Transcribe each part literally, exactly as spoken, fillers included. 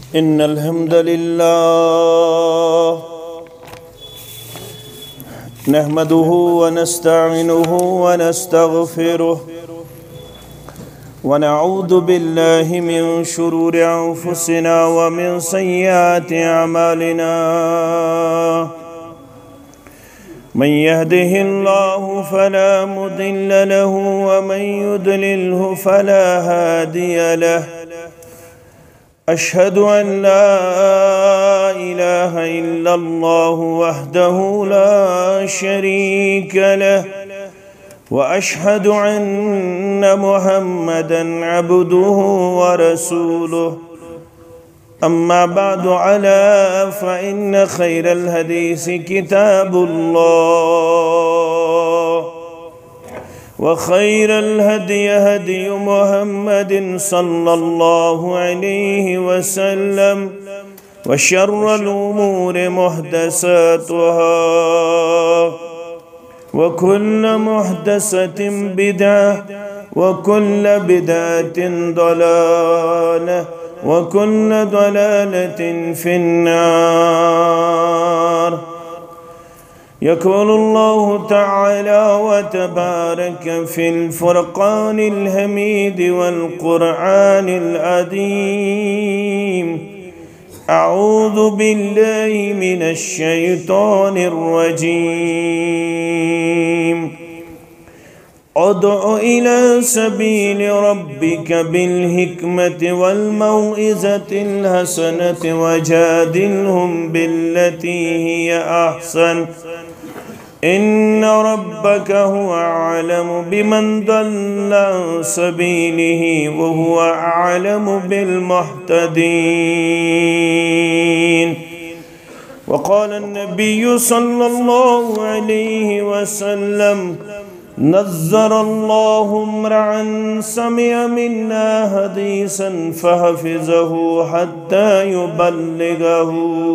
إن الحمد لله نحمده ونستعينه ونستغفره ونعوذ بالله من شرور أنفسنا ومن سيئات أعمالنا من يهده الله فلا مضل له ومن يضلله فلا هادي له أشهد أن لا إله إلا الله وحده لا شريك له وأشهد أن محمدًا عبده ورسوله أما بعد على فإن خير الحديث كتاب الله وخير الهدي هدي محمد صلى الله عليه وسلم وشر الأمور محدثاتها وكل محدثة بدعة وكل بدعة ضلالة وكل ضلالة في النار. يقول الله تعالى وتبارك في الفرقان الحميد والقرآن العظيم: أعوذ بالله من الشيطان الرجيم. ادع إلى سبيل ربك بالحكمة والموعظة الحسنة وجادلهم بالتي هي أحسن إن ربك هو أعلم بمن ضل عن سبيله وهو أعلم بالمهتدين. وقال النبي صلى الله عليه وسلم: نذر الله امرأ سمع منا حديثا فحفظه حتى يبلغه،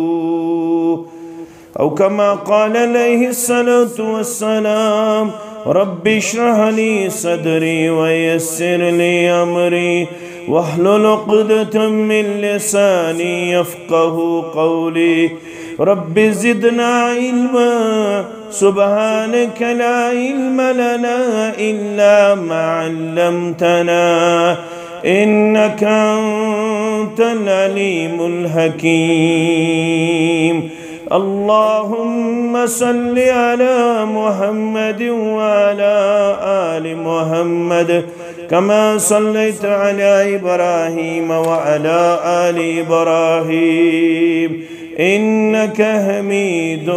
أو كما قال عليه الصلاة والسلام: رب اشرح لي صدري ويسر لي أمري واحلل عقدة من لساني يفقه قولي. رب زدنا علما سبحانك لا علم لنا إلا ما علمتنا إنك أنت العليم الحكيم. اللهم صل على محمد وعلى آل محمد كما صليت على إبراهيم وعلى آل إبراهيم إنك حميد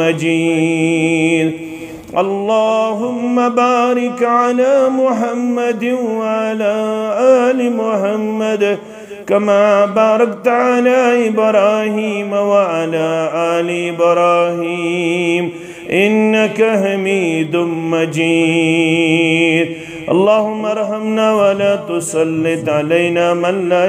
مجيد. اللهم بارك على محمد وعلى آل محمد كما باركت على إبراهيم وعلى آل إبراهيم إنك حميد مجيد. اللهم ارحمنا ولا تسلط علينا من لا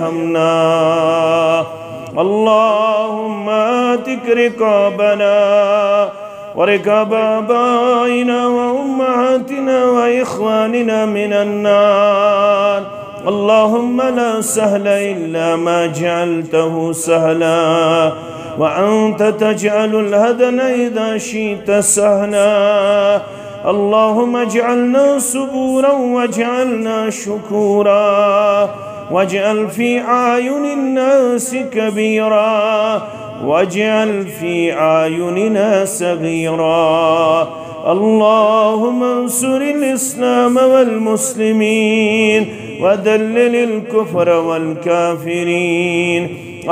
يرحمنا. اللهم آتك رقابنا ورقاب آبائنا وأمهاتنا وإخواننا من النار. اللهم لا سهل إلا ما جعلته سهلا وأنت تجعل الهدن إذا شئت سهلا. اللهم اجعلنا صبورا واجعلنا شكورا واجعل في أعين الناس كبيرا واجعل في أعيننا صغيرا. اللهم انصر الإسلام والمسلمين وذلل الكفر والكافرين.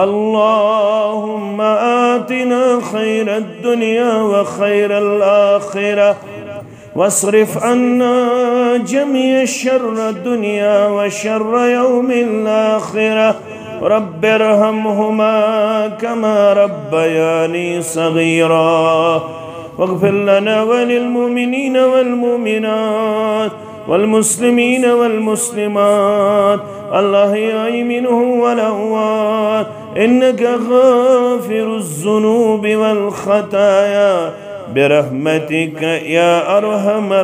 اللهم آتنا خير الدنيا وخير الآخرة واصرف عنا جميع شر الدنيا وشر يوم الآخرة. رب ارحمهما كما ربياني صغيرا. واغفر لنا وللمؤمنين والمؤمنات والمسلمين والمسلمات الأحياء منهم والأموات إنك غافر الذنوب والخطايا برحمتك يا أرحم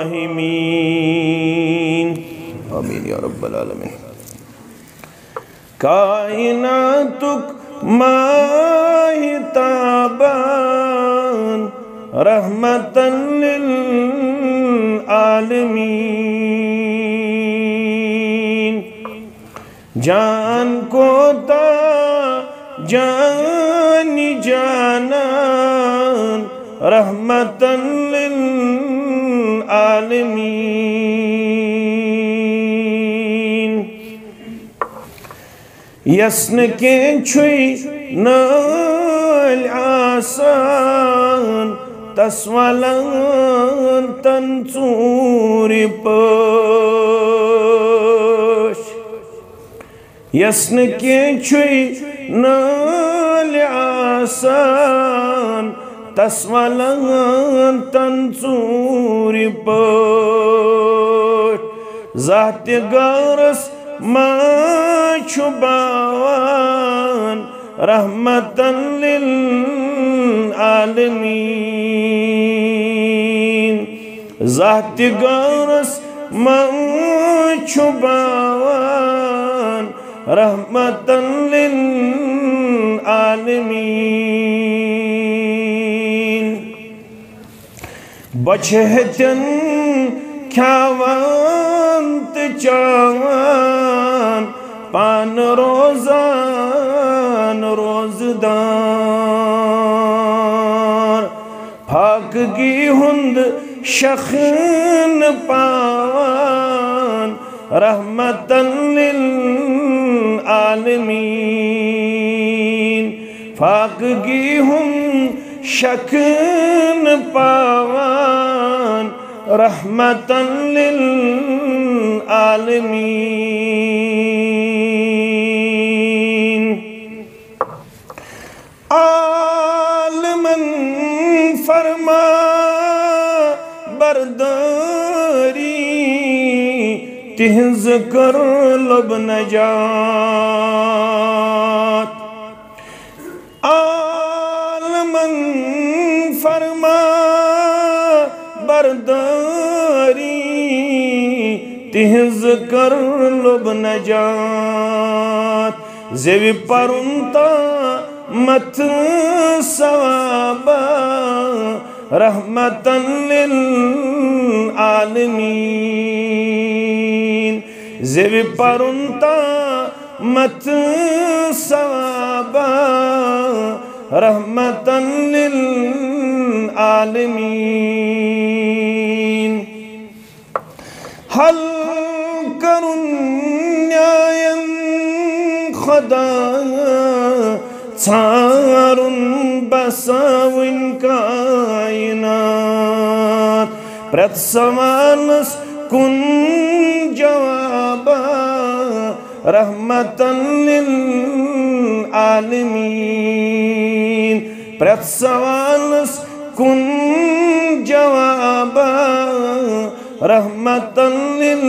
الراحمين. آمين يا رب العالمين. کائناتک ماہ تابان رحمتاً للعالمین جان کو تا جانی جانان رحمتاً للعالمین یسن کے چھوئی نال آسان تسولان تنصوری پوش یسن کے چھوئی نال آسان تسولان تنصوری پوش ذات غارس ما چھباوان رحمتاً للعالمین ذات غارس ما چھباوان رحمتاً للعالمین بچہتن کھاوان تچاوان پان روزان روزدار پاکگی ہند شخن پاوان رحمتاً للعالمین پاکگی ہند شخن پاوان رحمتاً للعالمین عالماً فرما برداری تہنز کر لب نجات عالماً فرما برداری تہنز کر لب نجات زیوی پرنتا مت ثوابا رحمتاً للعالمین زیوی پرنتا مت ثوابا رحمتاً للعالمین حل کرن نیائن خدا ژھارن بساوٕنۍ کائنات پرٛٮ۪تھ سوالس کُن جوابا رحمتاً للعالمین پرٛٮ۪تھ سوالس کُن جوابا رحمتاً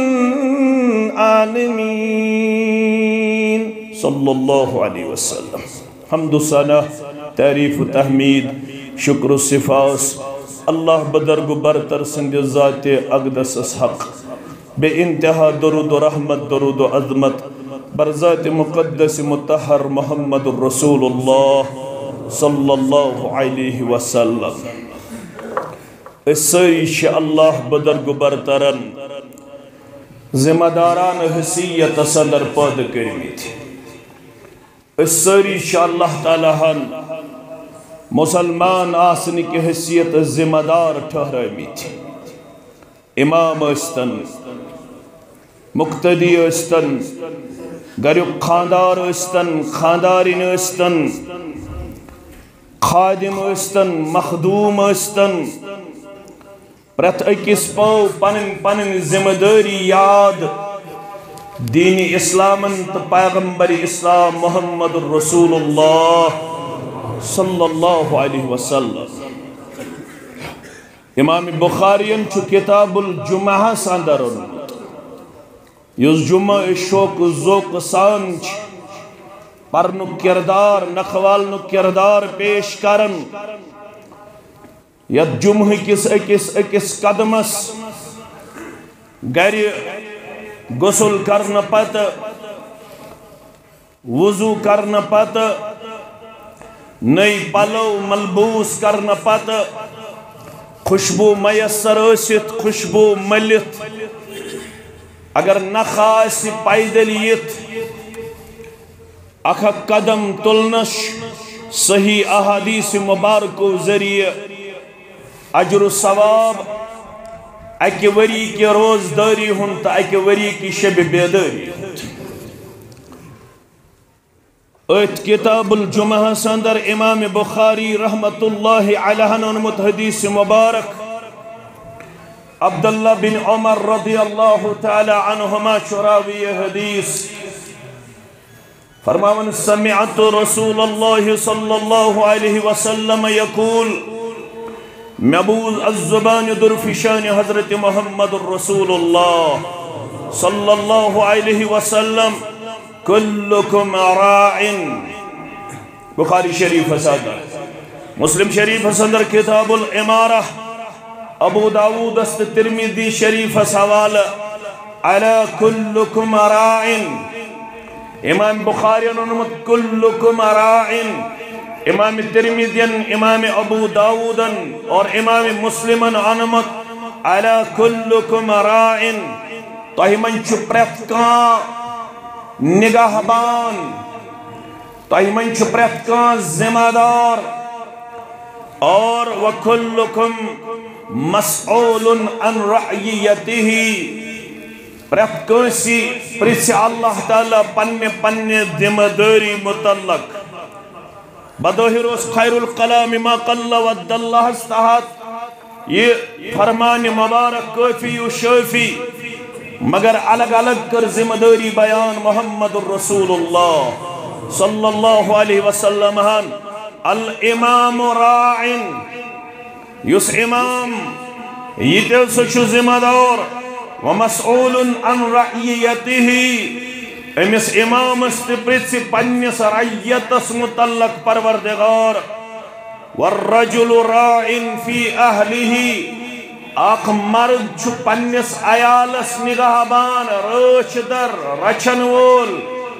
للعالمین صلی اللہ علیہ وسلم حمد و ثنا تعریف و تحمید شکر و صفاس اللہ بدرگ برتر سند ذات اقدس حق بے انتہا درود و رحمت درود و عظمت بر ذات مقدس مطہر محمد الرسول اللہ صلی اللہ علیہ وسلم اس سری شاء اللہ بدرگ برترن ذمہ داران حیثیت صدر پاد کرمی تھی اس سری شاء اللہ تعالیٰ ہن مسلمان آسنی کی حیثیت ذمہ دار ٹھہرائی تھی امام استن مقتدی استن گریب خاندار استن خاندارین استن خادم استن مخدوم استن پرت اکس پو پنن پنن ذمہ داری یاد دین اسلامن تو پیغمبر اسلام محمد الرسول اللہ صلی اللہ علیہ وسلم امام بخارین چھو کتاب الجمعہ ساندر یس جمعہ شوق ذوق سانچ پرنو کردار نخوالنو کردار پیش کرن ید جمعہ کس اکس اکس قدمس گر غسل کرنا پتہ وضو کرنا پتہ نئی پلو ملبوس کرنا پتہ خوشبو میسر ٲسِتھ خوشبو ملت اگر نخاس پیدل یت اکھ قدم تلنش صحیح احادیث مبارکو ذریعہ اجر و ثواب اکہ وری کی روزداری ہن تا اکہ وری کی شب بیداری ایت کتاب الجمعہ سندر امام بخاری رحمت اللہ علیہ نمت حدیث مبارک عبداللہ بن عمر رضی اللہ تعالی عنہما شراوی حدیث فرماون سمعت رسول اللہ صلی اللہ علیہ وسلم یقول مبوز الزبان درفشان حضرت محمد رسول اللہ صلی اللہ علیہ وسلم کلکم راعن بخاری شریف حسادر مسلم شریف حسادر کتاب الامارہ ابو داود است ترمیدی شریف حسوال علی کلکم راعن امام بخاری انمت کلکم راعن امام ترمیدین امام ابو داودن اور امام مسلمن انمت علی کلکم راعن تہمن چپریت کان نگاہ بان تہمن چپریت کان ذمہ دار اور وَكُلُّكُمْ مسعول عن رعیته پریت کنسی پریت اللہ تعالیٰ پننے پننے ذمہ داری متعلق بدوہر اس خیر القلام ما قل ود اللہ استحاد یہ فرمان مبارک کافی و شافی مگر الگ الگ کر ذمہ داری بیان محمد الرسول اللہ صلی اللہ علیہ وسلم الامام راعن یس امام یہ تیل سچو ذمہ دار ومسعول عن رعیته امس امام استپریت سی پنیس رعیتس متعلق پروردگار والرجل راعن فی اہلہ اخ مرد چھو پنیس عیالس نگاہ بان رچ در رچن وول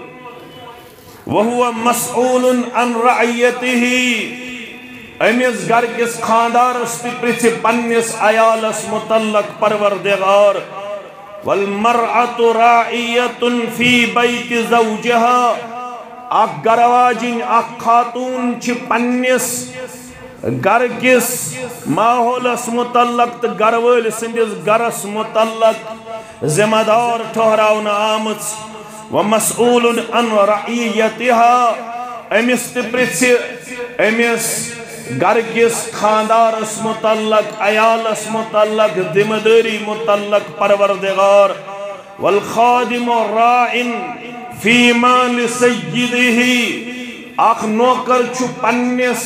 وہو مسعول عن رعیته امس گھر کس خاندار استپریت سی پنیس عیالس متعلق پروردگار والمرأة راعیة فی بیت زوجها اخ گرواجن اخ خاتون چھ پنیس گر کس ماحولس متعلق تو گرول سندس گرس متعلق ذمہ دار ٹھہراؤن آمت ومسئول عن رعیتها امس تپریت امس گر کس خاندارس متعلق عیالس متعلق ذمہ داری متعلق پروردگار والخادم راعن فی مال سیدہ اخ نوکر چھو پنیس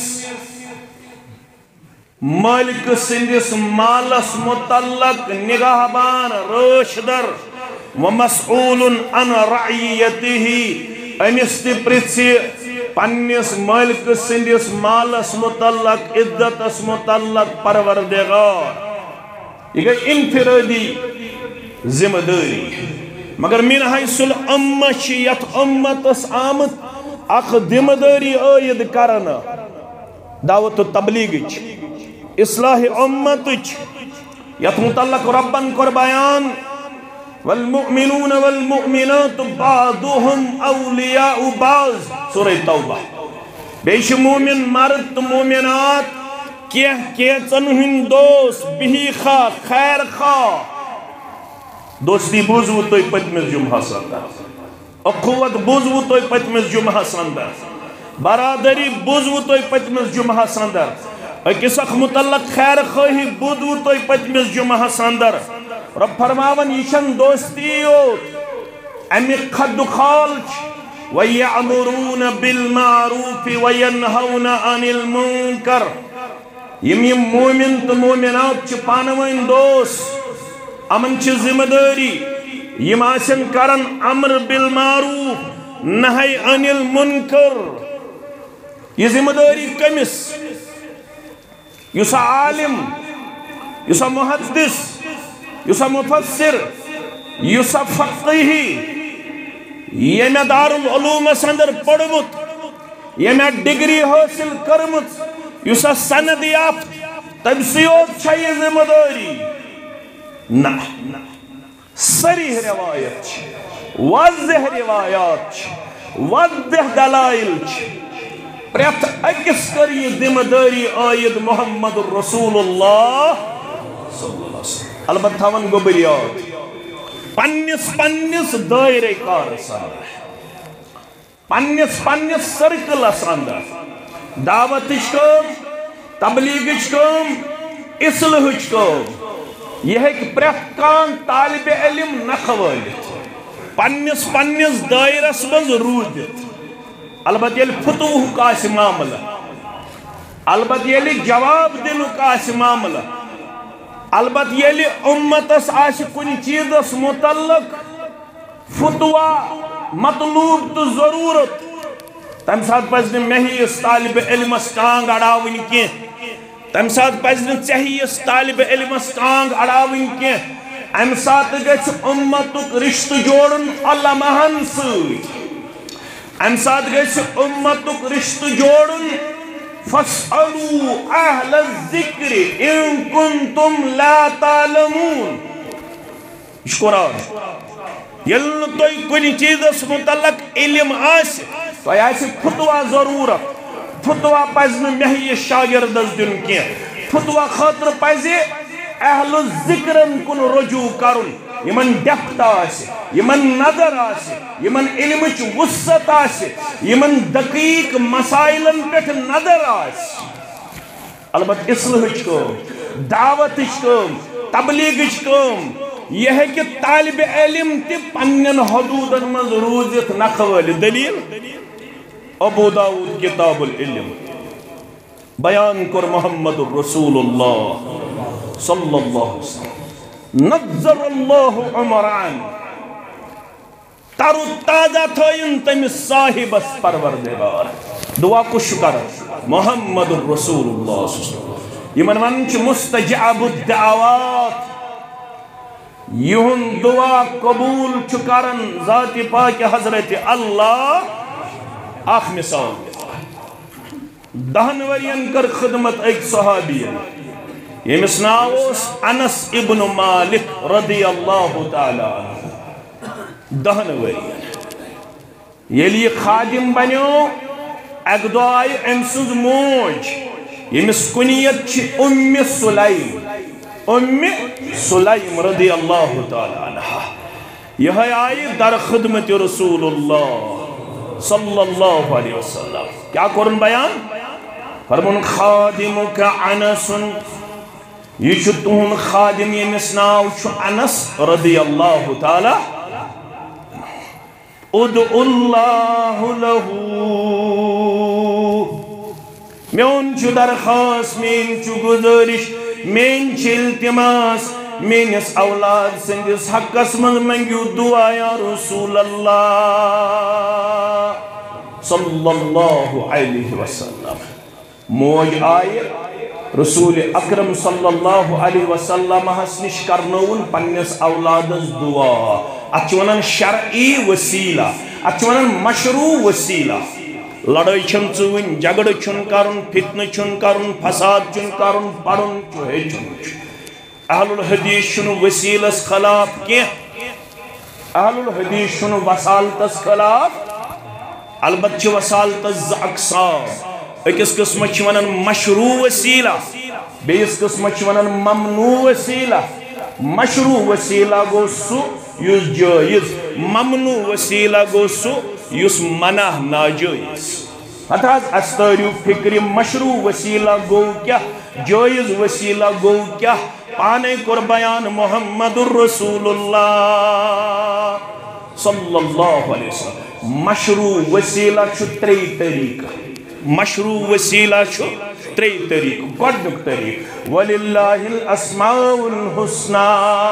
مالک سندس مالس متعلق نگاہ بان روشدر ومسعول عن رعیته امس تپریت پنیس مالک سندس مالس متعلق عدتس متعلق پروردگار یہ گئی انفرادی ذمہ داری مگر من حیث الامہ چیت امتس آمد اخ ذمہ داری آید کرنا دعوت و تبلیغ اصلاح امت یت متعلق ربن کر بیان والمؤمنون والمؤمنات بعضهم اولیاء بعض سورہ توبہ بیش مومن مرد مومنات کیہ کیچن ہن دوست بہی خواہ خیر خواہ دوستی بوزو توی پتمز جمعہ سندر اخوت بوزو توی پتمز جمعہ سندر برادری بوزو توی پتمز جمعہ سندر اکس اخ متعلق خیر خواہی بوزو توی پتمز جمعہ سندر رب فرماون یشن دوستیو امی خد خالچ وَيَعْمُرُونَ بِالْمَعْرُوفِ وَيَنْهَوْنَ عَنِ الْمُنْكَرِ یم یم مومن تو مومنات چھ پانوین دوست امن چھ ذمہ داری یم آسن کرن امر بالمعروف نہی عن المنکر یہ ذمہ داری کمس یسا عالم یسا محدث یسا مفسر یسا فقیہی یہ میں دارالعلوم اندر پڑھمت یہ میں ڈگری حاصل کرمت یس سند یافت تم سیوت چھا یہ ذمہ داری نہ صریح روایت چھ واضح روایات چھ واضح دلائل چھ پریت اکس کر یہ ذمہ داری آید محمد رسول اللہ صلی اللہ علیہ وسلم البتہ تھاون گو بریاد پنس پنس دائرے کار اندر پنس پنس سرکلس اندر دعوت کم تبلیغ کم اصلاح کم یہ ہے کہ پریت کان طالب علم نخوالت پنس پنس دائرس مز روزت البتہ یل فتوح کا اس معاملہ البتہ یل جواب دنو کا اس معاملہ البتہ یل امتس آس کن چیزس متعلق فتوا مطلوب تو ضرورت تم سات پزن مہی اس طالب علم اس کانگ اڑاون کی تم سات پزن چہی اس طالب علم اس کانگ اڑاون کی ام سات گچ امتک رشت جوڑن علمہن سوئی ام سات گچ امتک رشت جوڑن فاسألوا اہل الذکر ان کنتم لا تعلمون یہ قرآن یلن توی کنی چیز اس متعلق علم آس تو ایسی فتوہ ضرورت فتوہ پزن مہی شاگردز دن کی فتوہ خاطر پزی اہل الذکرن کن رجوع کرن یمن ڈیپت آس یمن نظر آس یمن علمچ وسط آس یمن دقیق مسائلن پیٹھ نظر آس البت اصلاحچ کم دعوتچ کم تبلیغچ کم یہ ہے کہ طالب علم تی پنن حدودن من روزت نخوال دلیل ابو داود کتاب العلم بیان کر محمد رسول اللہ صلی اللہ علیہ وسلم نظر اللہ عمران تر تازہ تھائن تم صاحب اس پروردگار دعا کو شکر محمد رسول اللہ صلی اللہ علیہ وسلم یہ من منچ مستجاب الدعوات یہن دعا قبول چکرن ذات پاک حضرت اللہ آخ مثال دہن ورین کر خدمت ایک صحابی یہ مسناوس انس ابن مالک رضی اللہ تعالی عنہ دہن ورین یہ لیے خادم بنیو ایک دعائی امسوز موج یہ مسکنیت چھ ام سلیم ام سلیم رضی اللہ تعالی عنہ یہ آئی در خدمت رسول اللہ صلی اللہ علیہ وسلم کیا قرآن بیان فرمون خادمک انس یہ چھتون خادم یہ مسناو چھو انس رضی اللہ تعالی ادعو اللہ لہو میون چھو درخواست مین چھو گزارش مین چھ التماس مین اس اولاد سندس حقس من منگیو دعا یا رسول اللہ صلی اللہ علیہ وسلم موج آئے رسول اکرم صلی اللہ علیہ وسلم حسنش کرنون پنیس اولادس دعا اچھونن شرعی وسیلہ اچھونن مشروع وسیلہ لڑائی چھن چون جگڑ چھن کرن فتن چھن کرن فساد چھن کرن پڑھن چوہے چھن اہل الحدیث چھن وسیلس خلاف کیا اہل الحدیث چھن وسالتس خلاف البت چھ وسالتس اقسام اکس قسم چھونن مشروع وسیلہ بیس قسم چھونن ممنوع وسیلہ مشروع وسیلہ گو سو یس جائز ممنوع وسیلہ گو سو یس منع ناجائز حتاز استاریو فکر مشروع وسیلہ گو کیا جائز وسیلہ گو کیا پانے کر بیان محمد الرسول اللہ صلی اللہ علیہ وسلم مشروع وسیلہ چھو تری طریقہ مشروع وسیلہ چھو تری طریقہ گوڑنک طریق وَلِلَّهِ الْأَسْمَاءُ الْحُسْنَى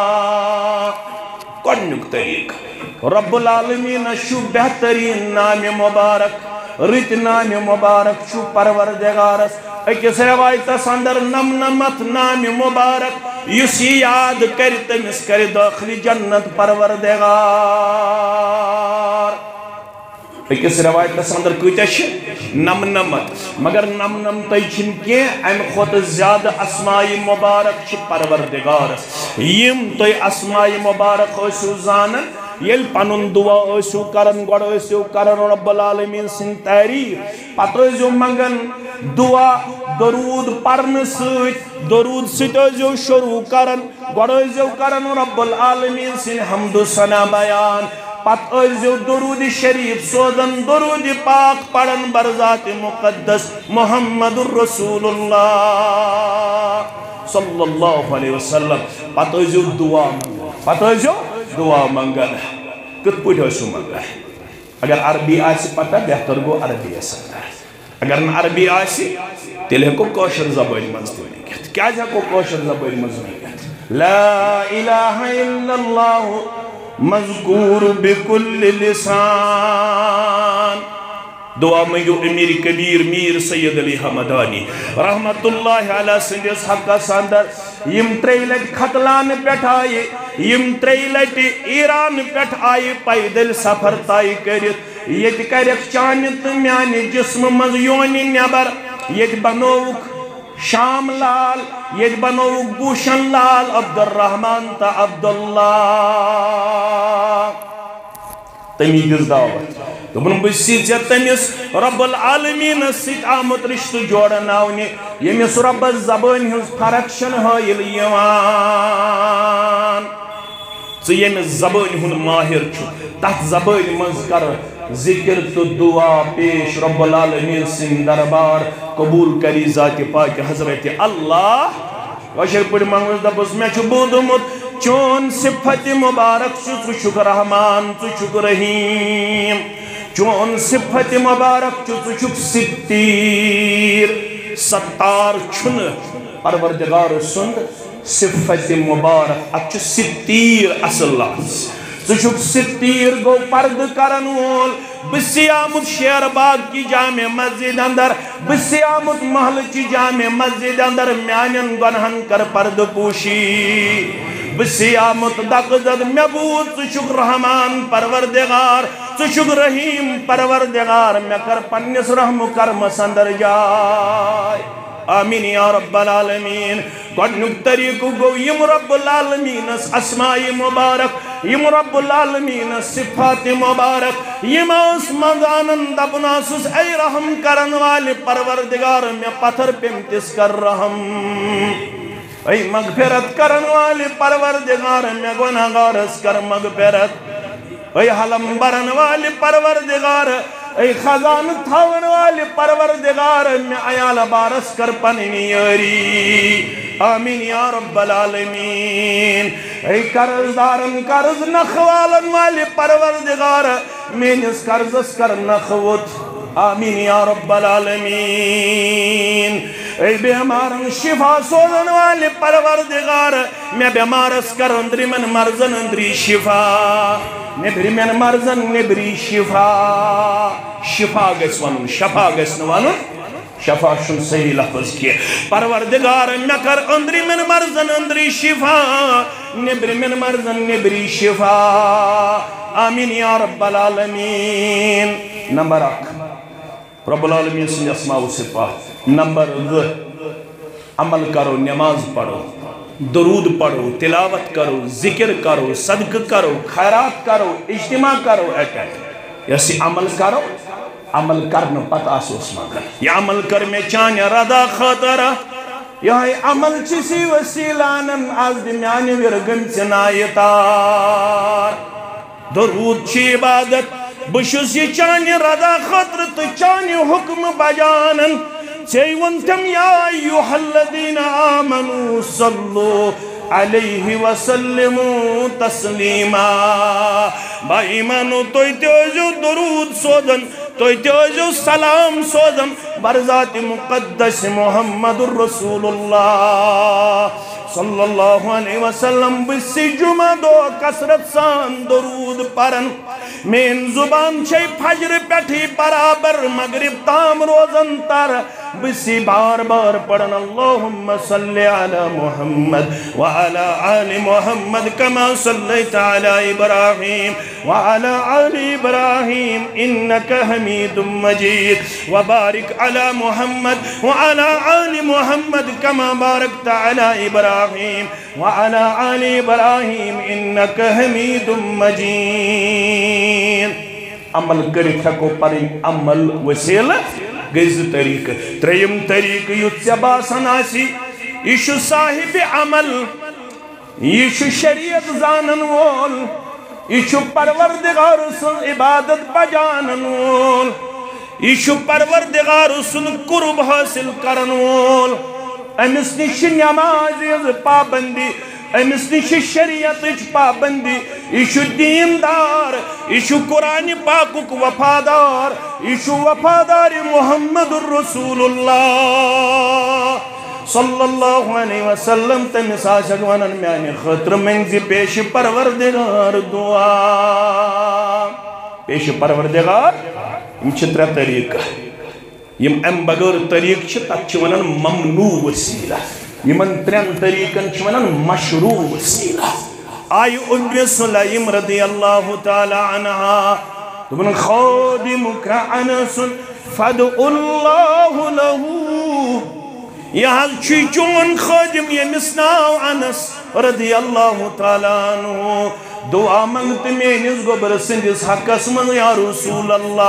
گوڑنک طریق رب العالمین شو بہترین نام مبارک رت نام مبارک شو پروردگارس اکس روایت اندر نم نمت نام مبارک یسی یاد کرت مس کر داخل جنت پروردگار اکس روایت اندر کتیا نم نمت مگر نم نمت کی ام خود زیادہ اسماء مبارک پروردگار یم تھی اسماء مبارک ٲسِو زانن یل پنن دعا ٲسِو کرن گۄڈٕ ٲسِو کرن رب العالمین سن تعریف پتہٕ ٲسِو منگن دعا درود پرن سۭتۍ درود سۭتۍ ٲسِو شروع کرن گۄڈٕ ٲسِو کرن رب العالمین سن حمد و ثنا بیان پت ٲسِو درود شریف سوزن درود پاک پڑھن برذات مقدس محمد الرسول اللہ صلی اللہ علیہ وسلم پت ٲسِو دعا پتہٕ ٲسِو دعا منگن کت پٲٹھۍ ٲسِو منگن اگر عربی آسہِ پتہ بہتر گوٚو عربی اندر اگر نہٕ عربی آسہِ تیٚلہِ ہٮ۪کو کٲشِر زبٲنۍ منٛز تہِ ؤنِتھ کیٛازِ ہٮ۪کو کٲشِر زبٲنۍ منٛز ؤنِتھ لا الہ الا اللہ مذکور بکل لسان دعا منگو امیر کبیر میر سید علی حمدانی رحمت اللہ علیہ سندس حقس اندر یم تری لٹ ختلان پیٹھ آئے یم تری لٹ ایران پیٹھ آئے پیدل سفر طے کرت یت کرک چانہ تو میانہ جسم مز یونہ نیبر یت بنوک شام لال یت بنوک بوشن لال عبد الرحمن تا عبداللہ تمی دس دعوت دوپن بہٕ ژےٚ تٔمِس رب العالمین سۭتۍ آمُت رشتہٕ جوڑناونہِ ییٚمِس رۄبس زبٲنۍ ہٕنٛز فرق چھنہٕ ہٲیِل یِوان ژٕ ییٚمِس زبٲنۍ ہُنٛد ماہر چھُ تتھ زبٲنۍ منٛز کر ذکر تو دعا پیش رب العالمین سٕنٛدِ دربار قبول کری ذات پاک حضرت اللہ کٲشِر پٲٹھۍ منگوس دپُس مےٚ چھُ بوٗزمُت چون صفت مبارک چھُ ژٕ چھُکھ رحمان ژٕ چھُکھ رحیم چون صفت مبارک چھُ ژٕ چھُکھ ستیر ستار چھُنہٕ پروردگار سُنٛد صفت مبارک اتھ چھُ ستیر اصل لفظ ژٕ چھُکھ ستیر گوٚو پردٕ کرن وول بہٕ چھُسے آمُت شیر باغ کی جامع مسجد اندر بہٕ چھُسے آمُت محلہٕ چہِ جامع مسجد اندر میانٮ۪ن گۄنہن کر پردٕ پوشی بہٕ چھُسے آمُت دکہٕ زد مےٚ بوٗز ژٕ چھُکھ رحمان پروردگار ژٕ چھُکھ رحیم پروردگار مےٚ کر پننِس رحمہٕ کرمس اندر جاے آمین یا رب العالمین گۄڈنیُک طریقہٕ گوٚو یم رب العالمینس اسماء مبارک یم رب العالمینس صفات مبارک یم ٲس منٛز انان دپان اوسُس اے رحم کرن والہِ پروردگار مےٚ پتھر پیمتِس کر رحم اے مغفرت کرن والہِ پروردگار مےٚ گۄنہگارس کر مغفرت اے حلم برن والہِ پروردگار اے خزانہ تھاون والہِ پروردگار مےٚ عیال بارس کر پنٕنۍ یٲری آمین یا رب العالمین اے قرض دارن قرض نکھ والن والہِ پروردگار میٲنِس قرضس کر نکھ ووٚتھ آمین یا رب العالمین اے بیمارن شفا سوزن والہِ پروردگار مےٚ بیمارس کر أنٛدرِمٮ۪ن مرضن أنٛدری شفا نیبرِمٮ۪ن مرضن نیبری شفا شفا گژھِ ونُن شفا گژھِ نہٕ ونُن شفا چھُنہٕ صحیح لفظ کینٛہہ پروردگار مےٚ کر أنٛدرِمٮ۪ن مرضن أنٛدری شفا نیبرِمٮ۪ن مرضن نیبری شفا آمین یا رب العالمین نمبر اکھ رب العالمین سٕنٛدِ اسماء و صفات نمبر دہ عمل کرو نماز پڑھو درود پڑھو تلاوت کرو ذکر کرو صدقہ کرو خیرات کرو اجتماع کرو اکٹھ یس عمل کرو عمل کرنے پتہ آسوس مگر یہ عمل کر میں چانہ رضا خاطر یہ عمل چسی وسیلانن آز دمیان ورگم چنائی تار درود چی عبادت بشس یہ چانہ رضا خاطر تو چانہ حکم بجانن چیونتم یا ایوہ الذین آمنوا صلو علیہ وسلموا تسلیما با ایمانو توی تیوزو درود سوزن توی تیوزو سلام سوزن برذات مقدس محمد الرسول اللہ صلی اللہ علیہ وسلم بسی جمعہ دو کسرت سان درود پرن مین زبان چھے فجر پیٹھی برابر مغرب تام روزن تر بسی بار بار پڑھن اللہم صلی علی محمد وعلا آل محمد کما صلیت علی ابراہیم وعلا آل ابراہیم انکا حمید مجید وبارک علی محمد وعلا آل محمد کما بارکت علی ابراہیم وعلا آل ابراہیم انکا حمید مجید عمل کرت ہکو پرین عمل وسیلہ گز طریق تریم طریق یت سے باسن آسی یہ صاحب عمل یہ شریعت زانن وول یہ پروردگار سن عبادت بجانن وول یہ پروردگار سن قرب حاصل کرن وول امس نش نماز پابندی امس نش شریعت پابندی یہ دیندار یہ قرآن پاک وفادار یہ وفادار محمد الرسول اللہ صلی اللہ علیہ وسلم تمس آسک ونن میانہ خطر منزی پیش پروردگار دعا پیش پروردگار یم چھترہ طریقہ یم ام بغیر طریق چھ تک چھ ونن ممنوع وسیلہ یمن ترین طریقن چھ ونن مشروع وسیلہ آئی ام سلیم رضی اللہ تعالی عنہا تمن خادمک انس فدع اللہ لہو یہاں چھ چون خادم یمس ناو انس رضی اللہ تعالی عنہ دعا منگت مینس گبر سندس حقس من یا رسول اللہ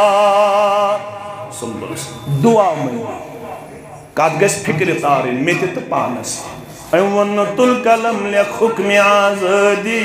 صلی اللہ علیہ وسلم دعا منگت کات گس فکر تارین میت پانس ایونت الکلم لک حکم آزادی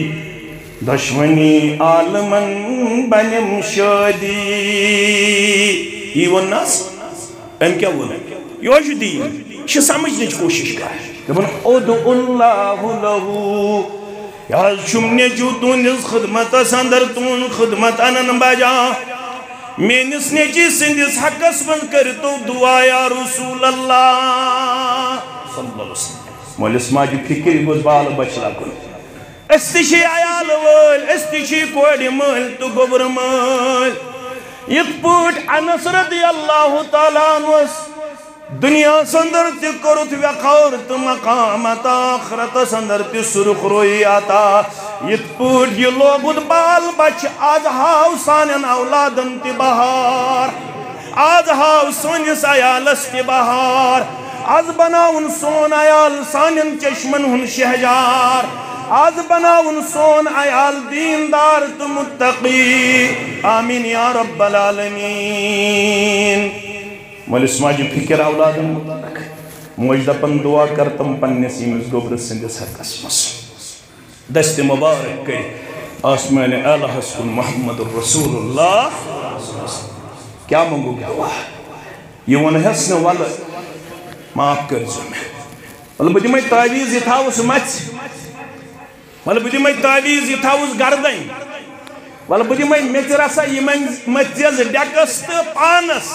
دشمنی عالمن بنم شادی یہ ونس ام کیا ون یہ دین یہ سمجھنے کی کوشش کر دپن ادعو اللہ لہو یا چم نیچو تونس خدمت اندر تون خدمت انن بجا مینس نیچی سندس حقس من کرتو دعا یا رسول اللہ صلی اللہ علیہ وسلم مولس ماجی فکر گوز بال بچلا کن استشی عیال وال استشی کوڑی مل تو گبر مل یت پوٹ انس رضی اللہ تعالیٰ عنوس دنیا سندر تی کرت وقار تو مقامت آخرت سندر تی سرخ روی آتا یت پوٹ یہ لوگود بال بچ آج ہاو سانن اولادن تی بہار آج ہاو سونس عیالس تی بہار آز بناون سون عیال سانن چشمن ہن شہجار آز بناون سون عیال دیندار تو متقی آمین یا رب العالمین مولس ماجی فکر اولادن مطلق موجدہ پن دعا کرتم پن نسیمز گبر سندس حقس مس دست مبارک کری آسمان اعلی حسن محمد الرسول اللہ کیا منگو دعا یہ ون حسن والا معاف کر زمین والا بدی میں تعویز یہ تھاوس مچ والا بدی میں تعویز یہ تھاوس گردن والا بدی میں میچراسا یہ مچیز ڈیکست پانس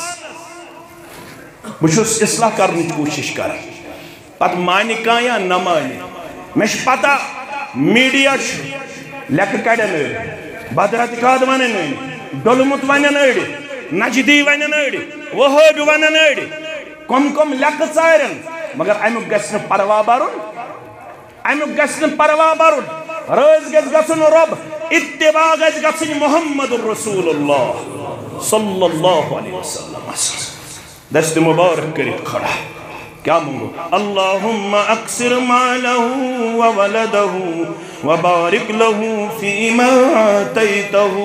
بچھوس اصلاح کرنے کی کوشش کر پت مانی کا یا نہ مانی میں پتا میڈیا لیک کڑن اڑ بدرت کاد ونن اڑ ڈولمت ونن اڑ نجدی ونن اڑ وہابی ونن اڑ کم کم لیک ژارن مگر امیک گژھِ پروا برن امیک گژھِ پروا برن رٲضۍ گژھِ گژھُن رب اتباع گژھِ گژھٕنۍ محمد الرسول اللہ صلی اللہ علیہ وسلم دست مبارک کرت کھڑا کیا منگو اللہم اکثر مالہو وولدہو وبارک لہو فیما آتیتہو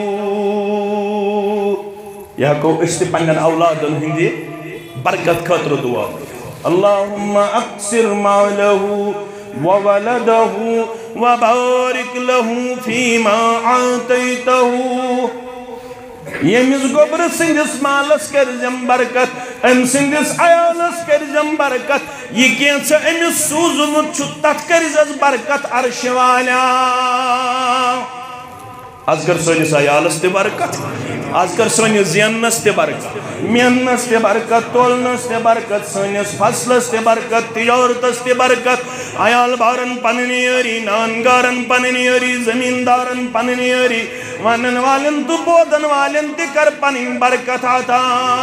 یہ کو استپنگن اولادن ہندی برکت خطر دعا اللہم اکثر مالہو وولدہو وبارک لہو فیما آتیتہو یمس گوبر سندس مالس کرزم برکت ام سندس عیالس کرزم برکت یہ کینسا امس سوزمت چھو تت کرزس برکت عرش والا آز کر سونس عیالس تہ برکت آز کر سونس زینس تہ برکت محنس تہ برکت تولنس تہ برکت سونس فصلس تہ برکت تجارتس تہ برکت عیال بارن پننی یاری نانگارن پننی یاری زمیندارن پننی یاری ونن والن تو بودن والن تہ کر پنن برکت عطا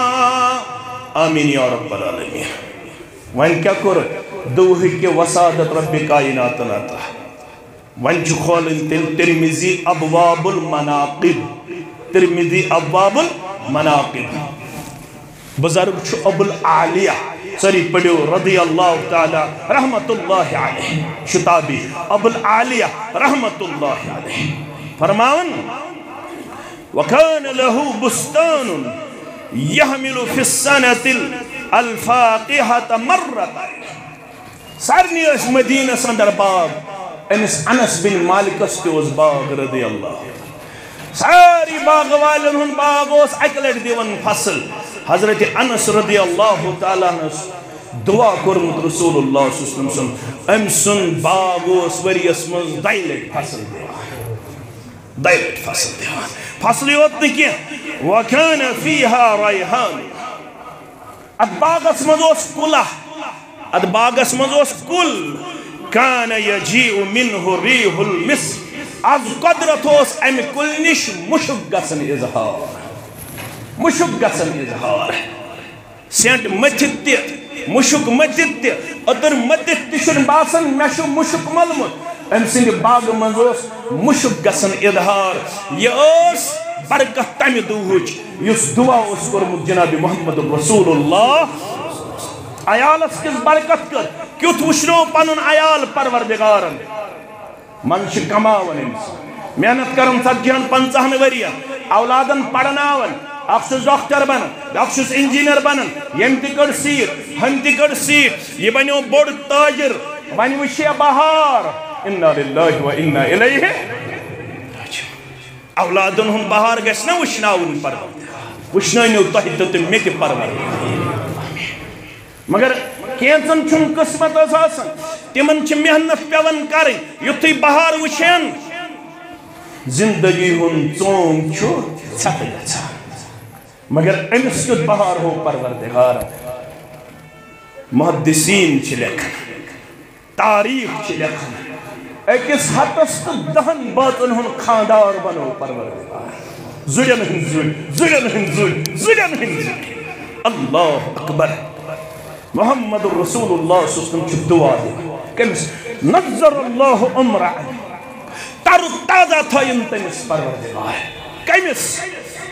آمین یا رب العالمین وین کیا کر دوہ کے وسادت رب کائنات عطا ون کھولن تیل ترمذی ابواب المناقب ترمذی ابواب المناقب بزرگ چھو ابو العالیہ سری پڑھو رضی اللہ تعالی رحمت اللہ علیہ شتابی ابو العالیہ رحمت اللہ علیہ فرماون وَكَانَ لَهُ بُسْتَانٌ يَحْمِلُ فِي السَّنَةِ الْفَاقِحَةَ مَرَّةً سارنی اس مدینہ سندر باغ امس انس بن مالکس تہ اوس باغ رضی اللہ ساری باغ والن ہن باغ اوس اکہ لٹہ دِوان فصل حضرت انس رضی اللہ تعالیٰ عنس دعا کورمت رسول اللہ صلی اللہ علیہ وسلم ام سن باغ اوس وریس مز دۄیہِ لٹہِ فصل دِوان دۄیہِ لٹہِ فصل دِوان فصلٕے یوت نہٕ کینٛہہ وَكَانَ فِيهَا رَيْحَانٌ اتھ باغس مز اوس کُلہ اتھ باغس مز اوس کُل کان یجیء منہ ریح المسک از قدرت اوس امہ کل نش مشک گژھن اظہار مشک گژھن اظہار سینٹ متھت تہ مشک متھت تہ اتر متھت تہ چھُنہٕ باسان مےٚ چھُ مشک ملمت أمۍ سٕنٛدِ باغہٕ منٛز اوس مشک گژھن اظہار یہِ ٲس برکت تمہِ دۄہٕچ یُس دعا اوس کوٚرمُت جناب محمد رسول اللہ عیالس کس برکت کر کیُتھ وٕچھنو پنُن عیال پروردگارن من چھِ کماوان أمِس محنت کران ژتجی پنژہن ؤرین اولادن پرناوان اکھ چھُس ڈاکٹر بنان بیٛاکھ چھُس انجیٖنر بنان ییٚمۍ تہِ کٔڑ سیٖٹ ہُمۍ تہِ کٔڑ سیٖٹ یہِ بنیو بوٚڑ تاجر وۄنۍ وٕچھ یہِ بہار اِنَّا لِلَّهِ وَإِنَّا إِلَيْهِ اولادن ہُنٛد بہار گژھِ نا وٕچھناوُن پروردگار وٕچھنٲیِو تۄہہِ تہِ تہٕ مےٚ تہِ پروردگار مگر کینژن چھُنہٕ قسمت حظ آسان تِمن چھِ محنت پیوان کرٕنۍ یُتھُے بہار وٕچھن زندگی ہُنٛد ژوٚم چھُ ژھٮ۪تہٕ گژھان مگر أمِس کیُتھ بہار ہو پروردگارن محدثین چھِ لیکھان تاریخ چھِ لیکھان أکِس ہتس تہٕ دہن بٲژن ہُنٛد خاندار بنو پروردگار زُرٮ۪ن ہٕنٛدۍ زُرۍ زُرٮ۪ن ہٕنٛدۍ زُرۍ زُرٮ۪ن ہٕنٛدۍ زُرۍ اللہ اکبر محمد رسول اللہ صلی اللہ علیہ وسلم چھُ دعا دِوان کٔمِس نظر اللہ عمرہ تر تازہ تھٲیِن تٔمِس پروردگار کٔمِس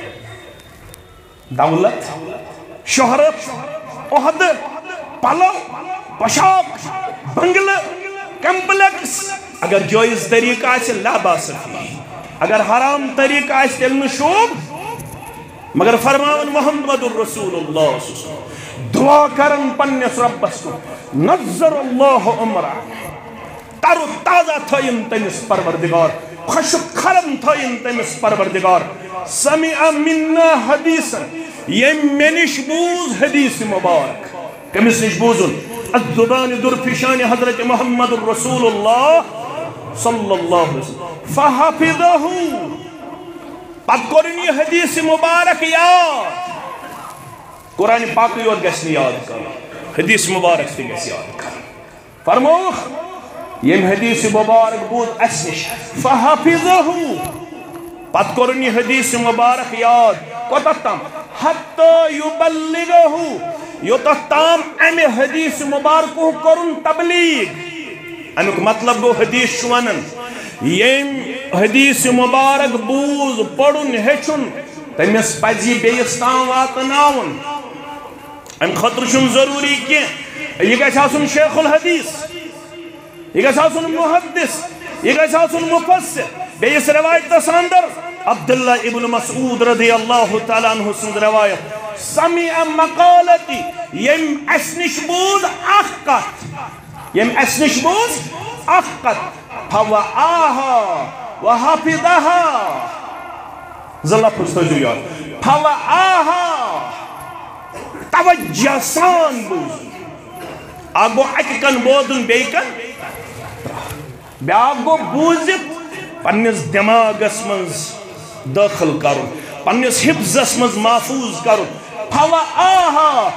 دولت شہرت عہدٕ پلو پوشاک بنگلہٕ کمپلیکس اگر جٲیز طریقہ آسہِ لا باس فیہ اگر حرام طریقہ آسہِ تیٚلہِ نہٕ شوٗب مگر فرماون محمد رسول اللہ صلی اللہ علیہ وسلم دعا کرن پننس ربس کن نظر اللہ عمرہ تر تازہ تھٲیِن تٔمِس پروردگار خۄشک کھرن تھٲیِن تٔمِس پروردگار سمع منا حدیثن ییٚمۍ مےٚ نِش بوٗز حدیث مبارک کٔمِس نِش بوٗزُن الزبان درفشان حضرت محمد رسول اللہ صلی اللہ علیہ وسلم فحفظہ پتہٕ کوٚرُن یہِ حدیث مبارک یاد قرآن پاک یوت گژھِ یاد کرُن حدیث مبارک تہِ گژھِ یاد کرُن فرمووُکھ ییٚمۍ حدیث مبارک بوٗز اَسہِ نِش فحفظہ پتہٕ کوٚرُن یہِ حدیث مبارک یاد کوٚتتھ تام حتی یبلغہ یوتتھ تام امہِ حدیث مبارکُک کوٚرُن تبلیغ امیُک مطلب گوٚو حدیث چھُ ونان ییٚمۍ حدیث مبارک بوٗز پوٚرُن ہیٚچھُن تٔمِس پزِ یہِ بیٚیِس تام واتناوُن امہِ خٲطرٕ چھُنہٕ ضروٗری کینٛہہ یہِ گژھِ آسُن شیخ الحدیث یہِ گژھِ آسُن محدث یہِ گژھِ آسُن مفسر بیٚیِس روایتس اندر عبداللہ ابن مسعود رضی اللہ تعالیٰ عنہ سٕنٛز روایت سمع مقالتی ییٚمۍ اَسہِ نِش بوٗز اکھ کتھ ییٚمۍ اَسہِ نِش بوٗز اکھ کتھ فوعاہا وحفظہا زٕ لفظ تھٲیزیو یاد فوعاہا توجہ سان بوزُن اکھ گوٚو اکہِ کن بوزُن بیٚیہِ کن بیٛاکھ گوٚو بوٗزِتھ پننِس دٮ۪ماغس منٛز داخل کرن پنس حفظس مز محفوظ کرن فوآہا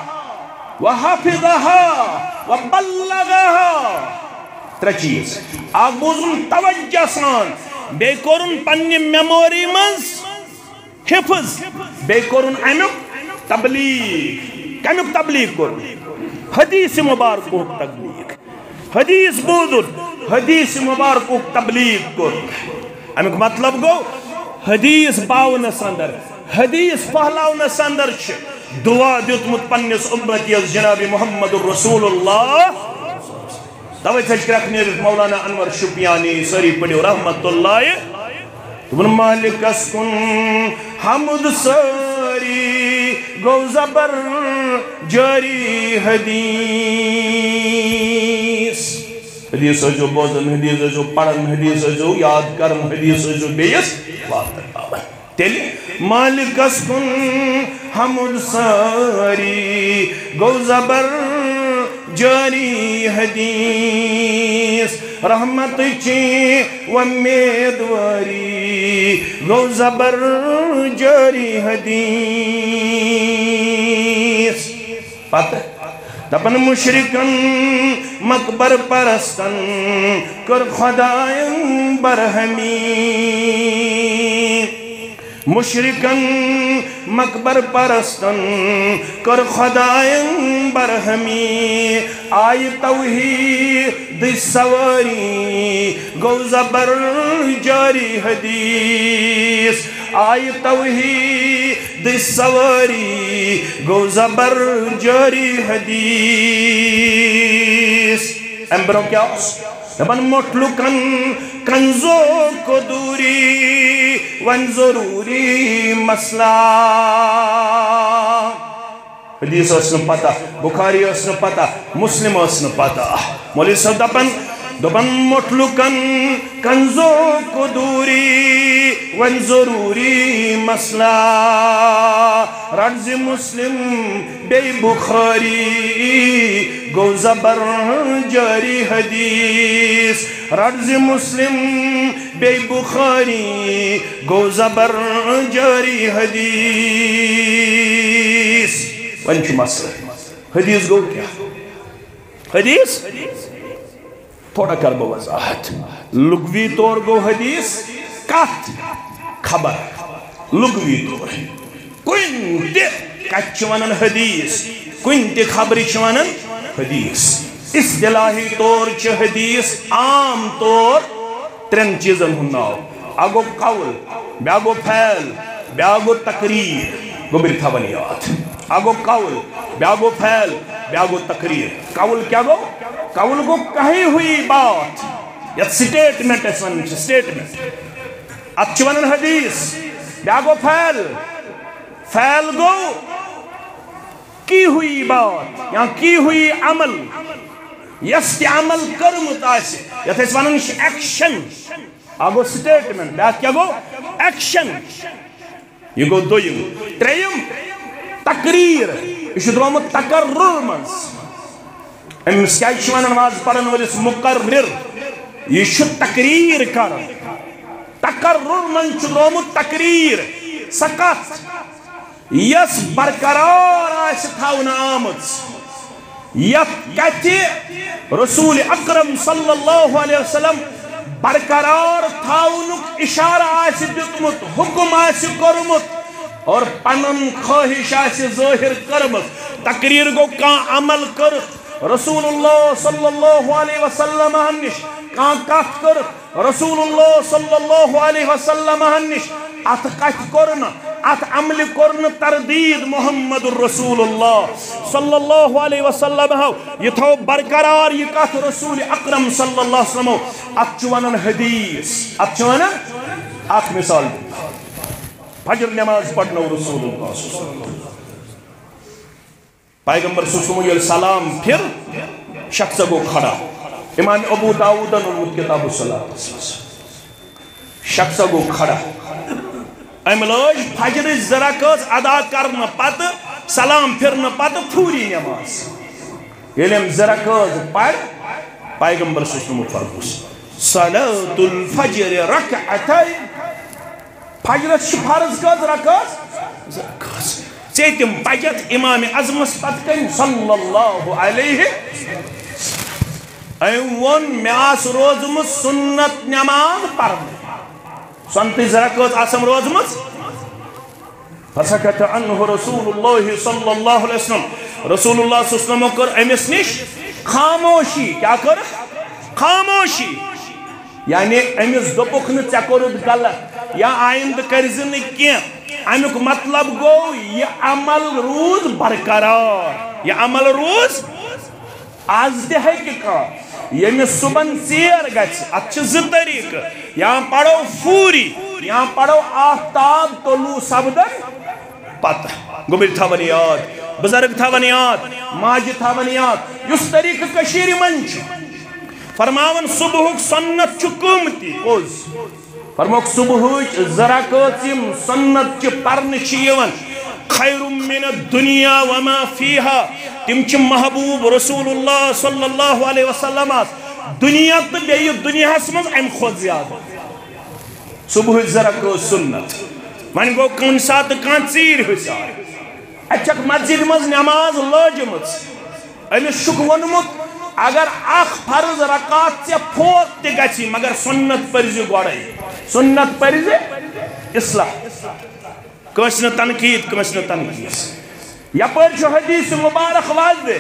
وحفظہا وبلغہا ترے چیز اکھ بوزن توجہ سان بے کورن پنہ میموری مز حفظ بے کورن امیک تبلیغ کمیک تبلیغ کورن حدیث مبارک کو تبلیغ حدیث بوزن حدیث مبارک کو تبلیغ کورن امیک مطلب گو حدیث باونس اندر حدیث پہلاونس اندر چھ دعا دیتمت پنس امتی از جناب محمد الرسول اللہ توے تذکرہ نیرت مولانا انور شپیانی سری پڑھو رحمت اللہ تمن مالک اسکن حمد ساری گو زبر جاری حدیث حدیث جو بوزن حدیث جو پڑھن حدیث جو یاد کرن حدیث جو بیس واتر تیلی مالک اسکن حمد ساری گو زبر جاری حدیث رحمت چی ومیدواری گو زبر جاری حدیث پتہ دپن مشرکن مقبر پرستن کر خدائن برہمی مشرکن مقبر پرستن کر خدائن برہمی آئی توحید سواری گو زبر جاری حدیث آئی توحید سواری گو زبر جاری حدیث امبروں کیا دبن مطلقن کنزو کو دوری ون ضروری مسئلہ حدیث اسن پتہ بخاری اسن پتہ مسلم اسن پتہ مولی صاحب دبن دبن مطلقن کنزو کو دوری ون ضروری مسئلہ رجز مسلم بے بخاری گو زبر جاری حدیث رجز مسلم بے بخاری گو زبر جاری حدیث ونچ مسئلہ حدیث گو کیا حدیث تھوڑا کر بو وضاحت لغوی طور گو حدیث کت خبر لغوی طور کن تی کت چونن حدیث کن تی خبری چونن حدیث اصطلاحی طور چھ حدیث عام طور ترین چیزن ہن ناو اگو قول بیاگو پھیل بیاگو تقریر گو برتھا بنیاد اگو قول بیاگو پھیل بیاگو تقریر قول کیا گو قول گو کہی ہوئی بات یا سٹیٹمنٹ اس ون سٹیٹمنٹ اچھ ونن حدیث بیاگو پھیل پھیل گو کی ہوئی بات یا کی ہوئی عمل یس تی عمل کرمت آسی یا تھے اس ونن ایکشن آگو سٹیٹمنٹ بیاگ کیا گو ایکشن یہ گو دویم تریم تقریر یہ درامت تقرر منز امس کیا شوان نماز پڑھن ولس مقرر یہ تقریر کر تقرر من درامت تقریر سکت یس برقرار آس تھاون آمت یت کتی رسول اکرم صلی اللہ علیہ وسلم برقرار تھاونک اشارہ آس دتمت حکم آس کرمت اور پنن خواہش آس ظاہر کرمت تقریر گو کان عمل کر رسول اللہ صلی اللہ علیہ وسلم ہنش کان کت کر رسول اللہ صلی اللہ علیہ وسلم ہنش ات کت کرن ات عمل کرن تردید محمد الرسول اللہ صلی اللہ علیہ وسلم ہو یہ تھو برقرار یہ کت رسول اکرم صلی اللہ علیہ وسلم ات چونن حدیث ات چونن ات مثال فجر نماز پڑھنو رسول اللہ صلی اللہ علیہ وسلم پیغمبر صلی اللہ علیہ وسلم پھر شخص کو کھڑا امام ابو داؤد نے کتاب الصلاۃ شخص کو کھڑا املاج فجر زرکز ادا کرنا پت سلام پھرنا پت پھوری نماز یلیم زرکز پڑھ پیغمبر صلی اللہ علیہ وسلم فرموس صلاۃ الفجر رکعتین فجرس فرض کز رکعت ژے تم بجت امام اعظمس پتہ کن صلی اللہ علیہ ام ون مے آس روزمت سنت نماز پرن سنتس رکعت آسم روزمت فسکت عنہ رسول اللہ صلی اللہ علیہ وسلم رسول اللہ صلی اللہ علیہ وسلم کر امس نش خاموشی کیا کر خاموشی یعنی امس دپک نا ژے کورت غلط یا آئندہ کرز نہ کی امیک مطلب گو یہ عمل روز برقرار یہ عمل روز آز تہ ہیکہ یمہ صبح ژیر گژھِ اتھ چھ زٕ طریقہ یا پڑھو فوری یا پڑھو آفتاب طلوع سپدن پتہ گوبر تھاون یاد بزرگ تھاون یاد ماجہ تھاون یاد یس طریقہ کشیر من چھ فرماون صبحک سنت چھ قیمتی پوز فرموک صبحچ زرکات یم سنت چھ پرن چھ یوان خیر من الدنیا وما فیها تم چھ محبوب رسول اللہ صلی اللہ علیہ وسلم دنیا تو بیئی دنیا من ام خود زیادہ صبح زرکات سنت من گو کن سات کان ژیر حسار اچھک مسجد مز نماز لاجمت امس شک ونمت اگر اخ فرض رکعت سے فوت تہ گژھی مگر سنت پرزی گوڑے سنت پرزی اصلاح کس نہ تنقید کس نہ تنقید یپر چھ حدیث مبارک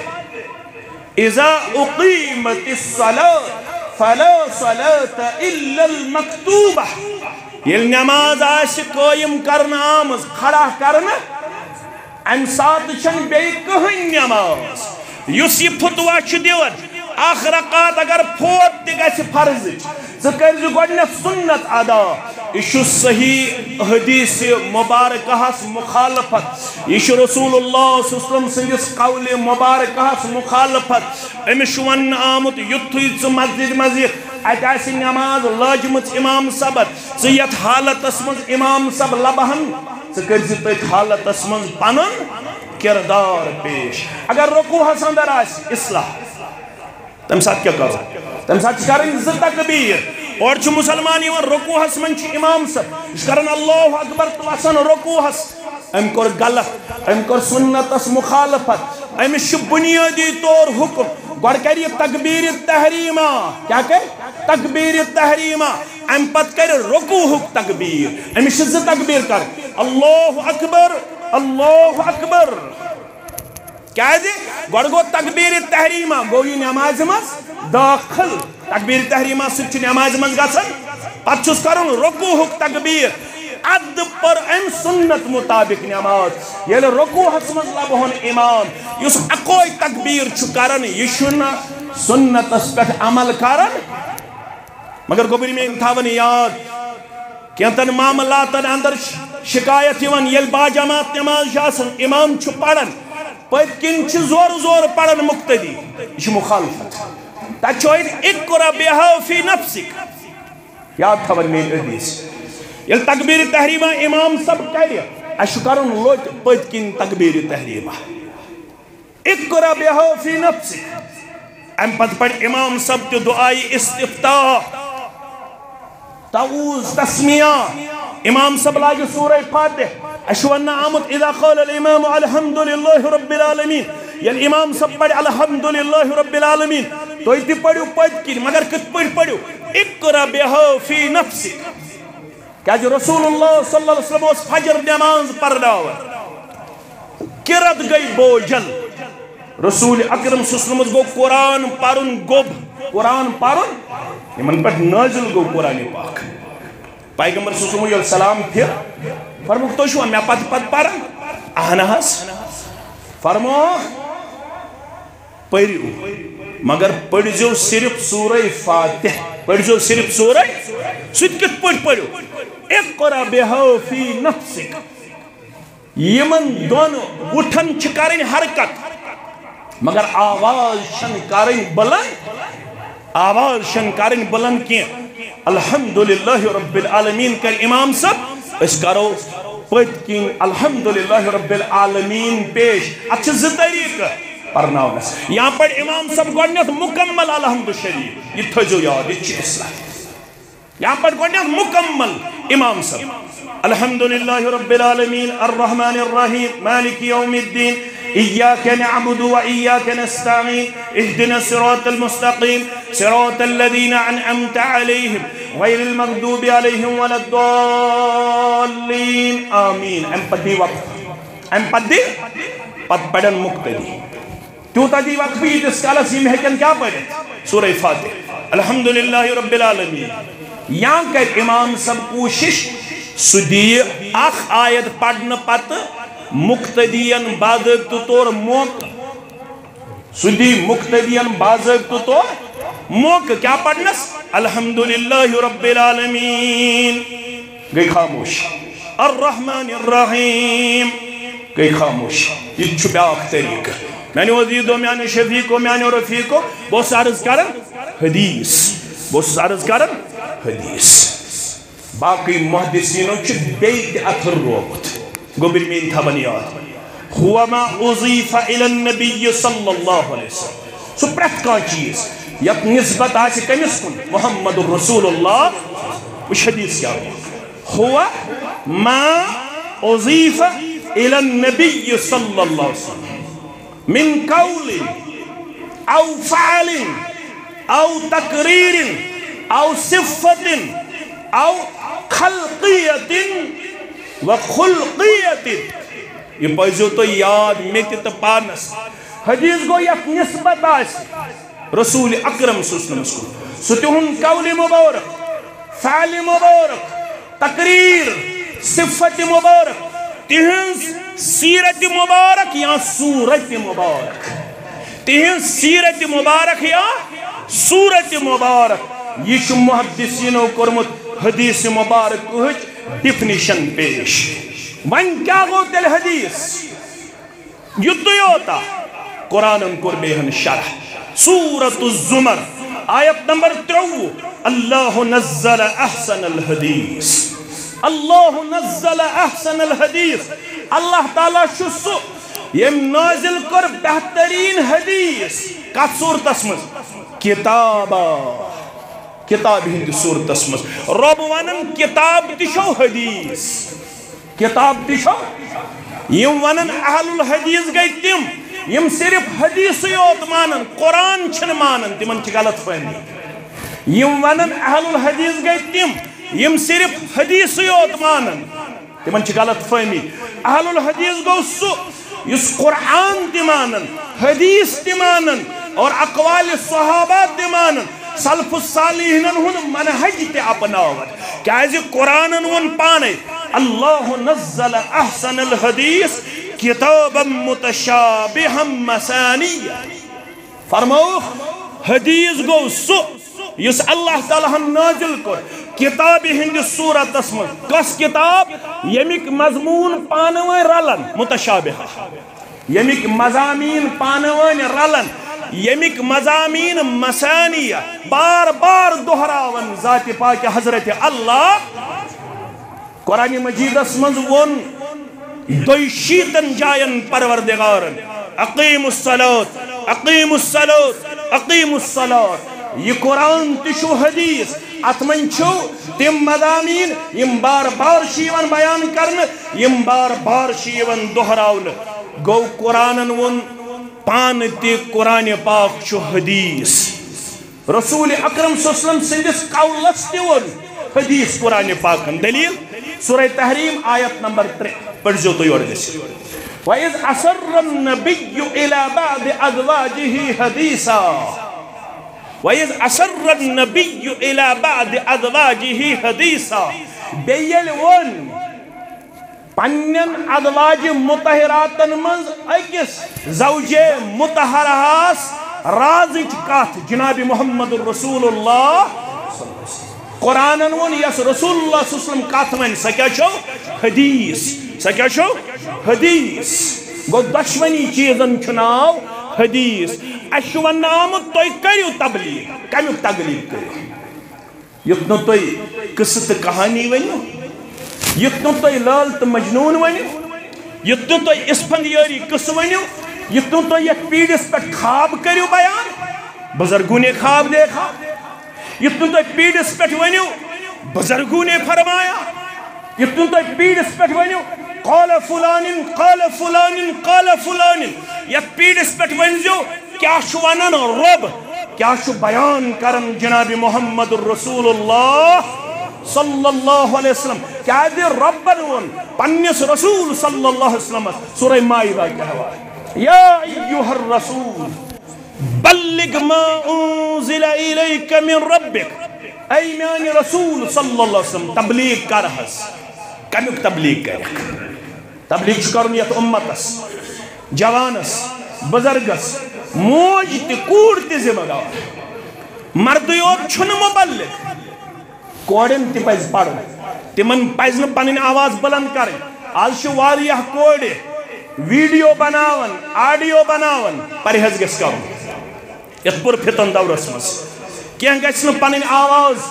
واضح اذا اقیمت الصلاة فلا صلاة الا المکتوبہ یل نماز آس قائم کرنا آمز کھڑا کرنا ام سات چھن بیئی کہن نماز یس یہ فتوہ چھ دیون اخ رکعت اگر فوت تہ گژھِ فرض ژٕ کٔرزِ گۄڈنیٚتھ سنت ادا یہ چھ صحیح حدیث مبارکہس مخالفت یہ چھ رسول اللہ صلی اللہ علیہ وسلم سندس قول مبارکہس مخالفت امس چھ ون آمت یتھے ژٕ مسجد مز ات آسہِ نماز لاجمٕژ امام صبت ژٕ یتھ حالتس مز امام صب لبہن ژٕ کٔرزِ تٔتھۍ حالتس مز پنن کردار پیش اگر رکوعس اندر آسہِ اصلاح تم سات کیا کرو تم سات کرن زٕ تکبیر اور چھ مسلمان یوان رکوعس من چھ امام صاحب اس کرن اللہ اکبر تو وسن رکوعس ام کور غلط ام کور سنتس مخالفت ام چھ بنیادی طور حکم گوڑ کری تکبیر تحریمہ کیا کہ تکبیر تحریمہ ام پت کر رکوعک تکبیر ام چھ زٕ تکبیر کر اللہ اکبر اللہ اکبر کیا دی گوڑ گو تکبیر تحریمہ گو یہ نماز مز داخل تکبیر تحریمہ سچ نماز مز گسن پت چھس کرن رکوعک تکبیر عد پر ام سنت مطابق نماز یل رکوعس مز لبہن امام یس اکوئی تکبیر چھ کرن یہ چھنا سنتس پہ عمل کرن مگر گوبری میں تھاون یاد کینتن معاملاتن اندر شکایت یون یل با جماعت نماز آسن امام چھ پڑھن پت کن چھ زور زور پڑھن مقتدی یہ مخالفت تک چوید اقرا بها فی نفسک یاد تھاون میں حدیث یل تکبیر تحریمہ امام سب کر اش کرن لوٹ پت کن تکبیر تحریمہ اقرا بها فی نفسک ام پت پڑھ امام سب تو دعائی استفتاح تعوذ تسمیہ امام سب لاج سورہ فاتح اشوانا آمد اذا قال الامام الحمدللہ رب العالمین یل امام سب پڑھ الحمدللہ رب العالمین تو ایتی پڑھو پڑھ کی مگر کت پڑھ پڑھو اقرا بها فی نفسک کیا جو رسول اللہ صلی اللہ علیہ وسلم اس فجر نماز پڑھاو کرد گئی بوجل رسول اکرم صلی اللہ علیہ وسلم گو قرآن پارن گوب قرآن پارن یہ من پر نازل گو قرآن پاک پیغمبر صلی اللہ علیہ وسلم پھر فرموک تو شو میں پت پت پارن آناس فرموک پڑھو مگر پڑھو صرف سورہ فاتح پڑھو صرف سورہ سوچ کت پڑھ پڑھو اقرا بها فی نفسک یمن دون اٹھن چکارن حرکت مگر آواز شن کارن بلند آواز شن کارن بلند کی الحمدللہ رب العالمین کر امام سب اس کرو پت کن الحمدللہ رب العالمین پیش اچھا زی طریقہ پرناونس یہاں پر امام سب گوڑنیت مکمل الحمد شریف یہ تھجو یاد یہ چی اصلاح یہاں پر گوڑنیت مکمل امام سب الحمد لله رب العالمين الرحمن الرحيم مالك يوم الدين إياك نعبد وإياك نستعين اهدنا الصراط المستقيم صراط الذين أنعمت عليهم غير المغضوب عليهم ولا الضالين آمين. ام پدی وقت ام پدی پد پڑن مقتدی تیوتا دی وقت بھی اس کالا سی محکن کیا پڑھے سورہ فاتح الحمد للہ رب العالمین. یہاں کہ امام سب کوشش سدی اخ آیت پڑھن پت مقتدین باضابطہ طور موقع سدی مقتدین باضابطہ طور موقع کیا پڑھنس الحمدللہ رب العالمین گئی خاموش الرحمن الرحیم گئی خاموش. یہ چھپیاک طریقہ میں نے وزیدو میں نے شفیقو میں نے رفیقو بہت عرض کرن حدیث بہت عرض کرن حدیث باقی محدثینوں چھ بیت اتھر روبت گوبر مین تھا بنیاد ہوا ما اضیف الى النبی صلی اللہ علیہ وسلم سو پرت کا چیز یک نسبت آسی کمیس کن محمد رسول اللہ اس حدیث کیا ہوا ما اضیف الى النبی صلی اللہ علیہ وسلم من قول او فعل او تقریر او صفت او خلقیت و خلقیت. یہ پائزو تو یاد میتی تو پانس حدیث گو یک نسبت آسی رسول اکرم صلی اللہ علیہ وسلم ستہن قول مبارک فعل مبارک تقریر صفت مبارک تہنز سیرت مبارک یا صورت مبارک تہنز سیرت مبارک یا صورت مبارک. یہ چھ محدثینوں کرمت حدیث مبارک کچھ ڈیفنیشن پیش. من کیا گو تل حدیث یتو ہوتا قرآن قربیہن شرح سورة الزمر آیت نمبر ترو اللہ نزل احسن الحدیث اللہ نزل احسن الحدیث. اللہ تعالیٰ شسو یم نازل کر بہترین حدیث کت صورت اسمز کتابا کتاب ہندی صورت اسمز رب ونن کتاب تشو حدیث کتاب تشو یم ونن اہل الحدیث گئی تم یم صرف حدیث یوت مانن قرآن چھن مانن تمن چھ غلط فہمی. یم ونن اہل الحدیث گئی تم یم صرف حدیث یوت مانن تمن چھ غلط فہمی. اہل الحدیث گو سو یس قرآن تی مانن حدیث تی مانن اور اقوال صحابہ تی مانن سلف الصالحین ہن منہج تی اپناوت کیازِ قرآن ون پانے اللہ نزل احسن الحدیث کتابا متشابہا مثانیہ. فرماؤ حدیث گو سو یس اللہ تعالیٰ ہم نازل کر کتاب ہندی صورت اسم کس کتاب یمیک مضمون پانوائن رلن متشابہ یمیک مضامین پانوائن رلن یمیک مضامین مسانیہ بار بار دہراون ذات پاک حضرت اللہ قرآن مجید اسمز ون دویشیتن جائن پروردگارن اقیم الصلاة اقیم الصلاة اقیم الصلاة. یہ قرآن تشو حدیث اتمن چھو تم مضامین یم بار بار شیون بیان کرن یم بار بار شیون دہراون گو قرآن ون پان تی قرآن پاک چھو حدیث رسول اکرم صلی اللہ علیہ وسلم سندس قولس تی ون حدیث قرآن پاکن. دلیل سورہ تحریم آیت نمبر ترے پڑھ جو تو یور دسی وَإِذْ أَسَرَّ النَّبِيُّ إِلَى بَعْدِ أَزْوَاجِهِ حَدِيثًا وَإِذْ أَسَرَّ النَّبِيُّ إِلَى بَعْدِ أَزْوَاجِهِ حَدِيثًا بیل ون پنن ازواج مطہراتن منز اکس زوج مطہرہاس رازچ کات جناب محمد رسول اللہ قرآن ون یس رسول اللہ صلی اللہ علیہ وسلم کات ون سکیا چھو حدیث سکیا چھو حدیث گو دشمنی چیزن چناو حدیث اشون نام توی کریو تبلیغ کمیو تبلیغ کریو یتنو توی قصت کہانی ونیو یتنو توی لال تو مجنون ونیو یتنو توی اسفندیاری قص ونیو یتنو توی یک پیڑس پر خواب کریو بیان بزرگوں نے خواب دیکھا یتنو توی پیڑس پر ونیو بزرگوں نے فرمایا یتن تو پیڑس پہ ونیو قال فلان قال فلان قال فلان یت پیڑس پہ ونزو کیا شو ونان رب کیا شو بیان کرن جناب محمد رسول اللہ صلی اللہ علیہ وسلم کیا دی ربن ون پنیس رسول صلی اللہ علیہ وسلم سورہ مائدہ کے حوالے یا ایوہ الرسول بلغ ما انزل الیک من ربک اے میانی رسول صلی اللہ علیہ وسلم تبلیغ کر حس کمیک تبلیغ کرک تبلیغ کرن یت امتس جوانس بزرگس موج تی کوڑ تی ذمہ دار مرد یوت چھن مبلغ کوڑن تی پائز پڑھن تمن پائز نہ پنن آواز بلند کریں آج شو واریہ کوڑے ویڈیو بناون آڈیو بناون پرہیز گس کرن یت پر پھتن دورس مس کیا گس نہ پنن آواز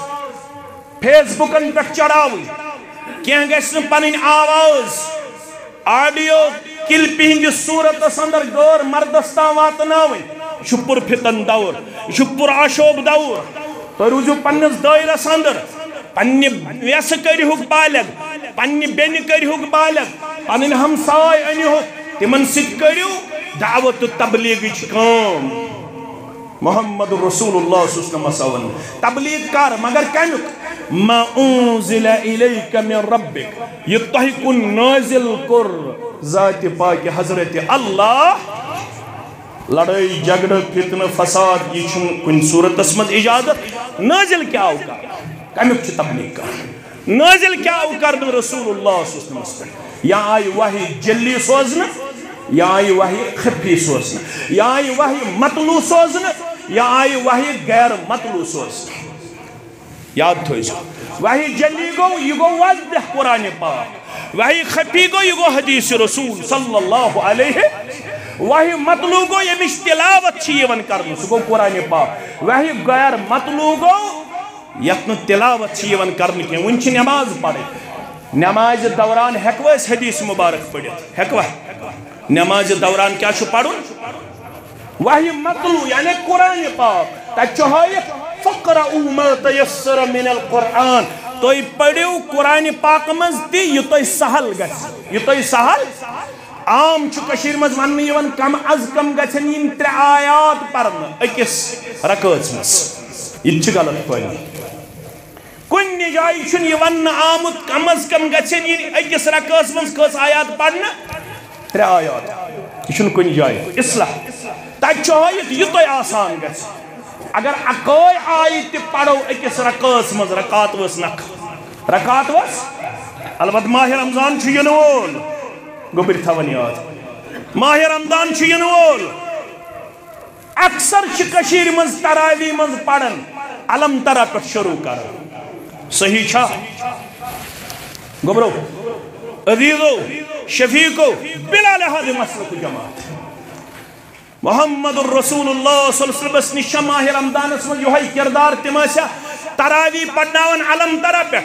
فیس بکن پہ چڑھاوی کیا گس نہ پنن آواز آڈیو کلپی ہندی صورت اندر غور مردستا واتناوی شپر پھتن دور شپر آشوب دور تو روزو پنس دائرس اندر پنی ویس کریہوک بالغ پنی بین کریہوک بالغ پنن ہمسائے انیہوک تمن ست کریو دعوت تبلیغ کام محمد رسول اللہ صلی اللہ علیہ وسلم تبلیغ کر مگر کمیک ما انزل الیک من ربک یہ تہی کن نازل کر ذات پاک حضرت اللہ لڑائی جھگڑ فتنہ فساد یہ چھن کن صورت اسمت اجازت نازل کیا ہو کر کمیک چھ تبلیغ کر نازل کیا ہو کر رسول اللہ صلی اللہ علیہ وسلم یا آئی وحی جلی سوزن یا آئی وحی خفی سوزن یا آئی وحی مطلوع سوزن یا آئی وحی غیر مطلوع سوزن یاد تھوئیسو وحی جلی گو یہ گو واضح قرآن پاک وحی خفی گو یہ گو حدیث رسول صلی اللہ علیہ وحی مطلوع گو یہ مش تلاوت چیون کرنے سو گو قرآن پاک وحی غیر مطلوع گو یتن تلاوت چیون کرنے کے ونچ نماز پڑھے نماز دوران ہیکوا اس حدیث مبارک پڑھے ہیکوا نماز دوران کیا چھو پڑھو وحی مطلوع یعنی قرآن پاک تچہائی فقرأو ما تیسر من القرآن تو یہ پڑھو قرآن پاک مزدی یہ تو سہل گس یہ تو سہل عام چھو کشیر مز ون یون کم از کم گچھن ین تر آیات پڑھنا اکس رکوز مز یہ چھ غلط پڑھنا کن جائی چھن یہ ون آمد کم از کم گچھن ین اکس رکوز مز کس آیات پڑھنا تر آیات یہ چھن کن جائی اصلاح تاچ چاہیت یہ تو آسان گچھ اگر اکوئی آیت پڑھو اکس رکوز مز رکات وس نک رکات وس البت ماہ رمضان چھو ینول گوبر تھاون یاد ماہ رمضان چھ ینول اکثر چھ کشیر مز تراوی مز پڑھن علم ترا پہ شروع کر صحیح چھا گوبرو عزیزو شفیقو بلا لحاظ مسلک جماعت محمد الرسول اللہ صلی اللہ علیہ وسلم نشہ ماہ رمضان اس میں جو ہے کردار تماشا تراوی پڑھناون علم ترا پہ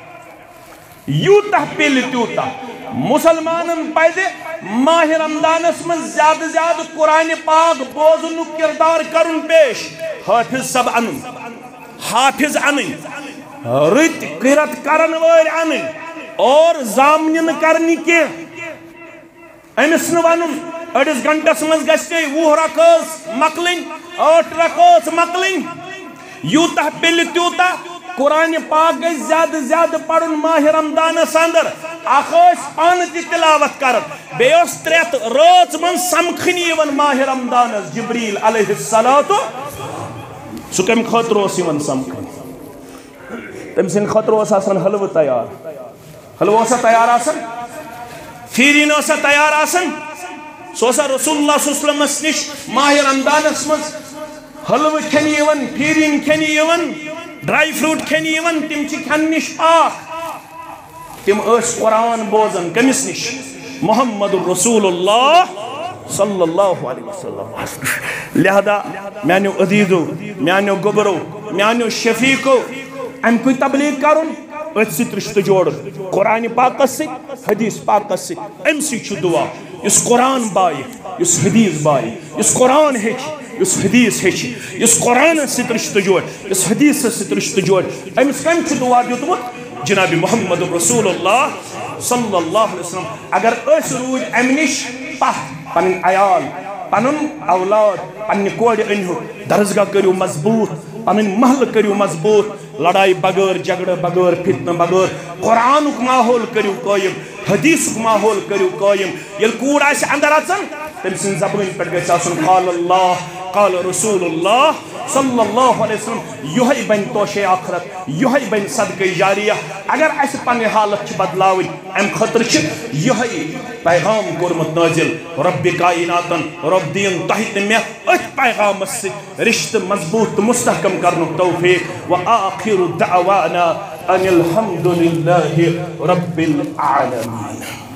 یوتہ پیل تیوتہ مسلمانن پیدے ماہ رمضان اس میں زیادہ زیادہ قرآن پاک بوزن کردار کرن پیش حافظ سب انن حافظ انن رت قرت کرن ویر انن اور زامنین کرنی کے امس نوانن اڑس گھنٹس مز گشتے وہ رکوز مکلن آٹھ رکوز مکلن یوتہ پیل تیوتہ قرآن پاک گئی زیادہ زیادہ پڑھن ماہ رمضان اندر اخوش پان تی تلاوت کرن بیوس تریت روز من سمکھنی ون ماہ رمضان جبریل علیہ السلام سو کم خطر اسی ون سمکھن تم سن خطر اس آسن حلو تیار حلو اسا تیار آسن فیرین اسا تیار آسن سو اسا رسول اللہ صلی اللہ علیہ وسلم نش ماہ رمضان اسمز حلو کھنی ون فیرین کھنی ون ڈرائی فروٹ کھنی ون تم چھ کھن نش پاک تم اس قرآن بوزن کمس نش محمد رسول اللہ صلی اللہ علیہ وسلم لہذا میانو عزیزو میانو گبرو میانو شفیقو ام کوئی تبلیغ کرن ات ست رشتہ جوڑ قرآن پاک سے حدیث پاک سے ام سی چھ دعا اس قرآن بائی اس حدیث بائی اس قرآن ہیچ اس حدیث ہیچ اس قرآن ست رشتہ جوڑ اس حدیث ست رشتہ جوڑ امس کم چھ دعا دیتمت جناب محمد رسول اللہ صلی اللہ علیہ وسلم اگر اس روز امنش پہ پن عیال پنن اولاد پنہ کوڑ انہو درسگاہ کریو مضبوط پنن محل کریو مضبوط لڑائی بغیر جھگڑ بغیر فتنہ بغیر قرآن ماحول کریو قائم حدیث ماحول کریو قائم یل کوڑ آس اندر اچن تم سن زبان پہ گژھِ آسن قال اللہ قال رسول اللہ صلی اللہ علیہ وسلم یہ بن توشے آخرت یہ بن صدقہ جاریہ اگر اس پنہ حالت بدلاوی ام خطر یہ پیغام کورمت نازل رب کائناتن رب دین تحت میں ات پیغام سے رشتہ مضبوط مستحکم کرنک توفیق وآخر دعوانا ان الحمد للہ رب العالمین.